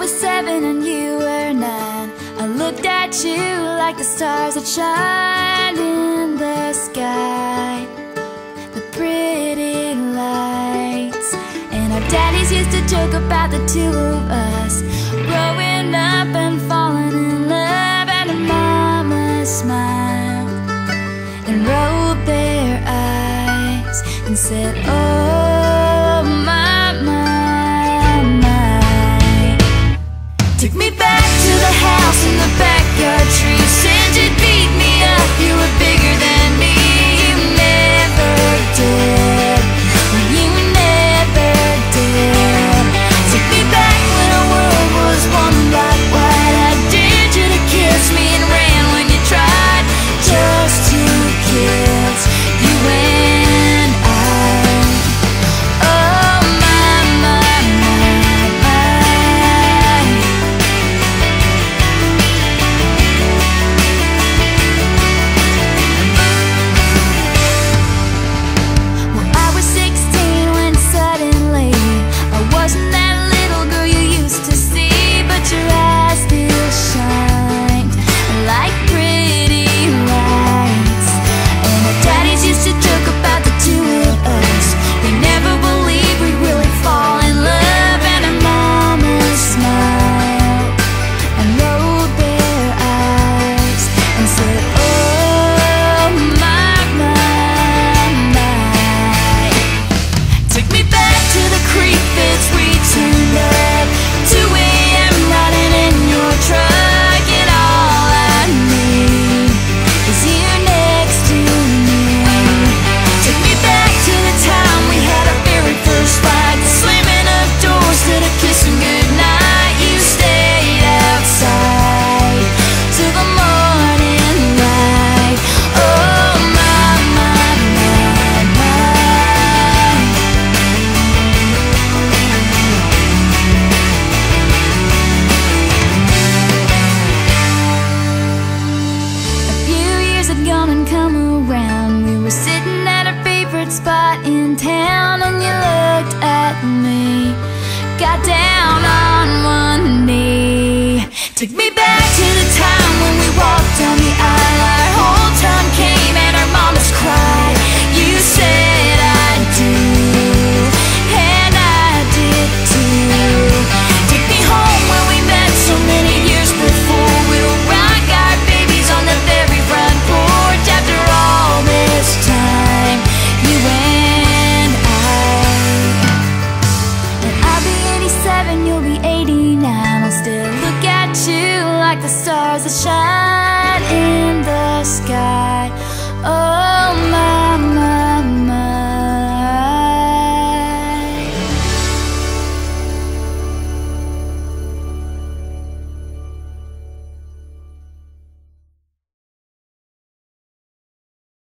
was 7 and you were 9. I looked at you like the stars that shine in the sky, the pretty lights. And our daddies used to joke about the two of us growing up and falling in love. And our mamas smiled and rolled their eyes and said, oh my, my, my. Took me back to the house in the backyard tree. Said you'd beat me up, you were bigger than me. You never did, you never did. Took me back when our world was one black white. I dared you to kiss me and ran when you tried. Just two kids, you and I. Oh my, my, my, my. Well, I was 16 when suddenly I wasn't that little girl you used to see, but your eyes still shined like pretty lights. And our daddies used to joke about the two of us. They never believed we'd really fall in love. And our mamas smiled and rolled their eyes and said, oh my, my, my. Took me back to the creek that's reaching up, 2 a.m. riding in your truck. And all I need is you next to me. Took me back to the time we had our very first fight, the slamming of doors to the kissing goodnight. You stayed outside till the morning light. Oh my, my, my, my. A few years had gone and come around. We were sitting at our favorite spot in town, and you looked at me, got down on one knee. Took me back to the time when we walked down the aisle. Our whole time came and our mamas cried. You said I do, and I did too. Take me home where we met so many years before. We'll rock our babies on the very front porch. After all this time, you and I. And I'll be 87, you'll be 89. I'll still look at you like the stars that shine in the sky. Oh,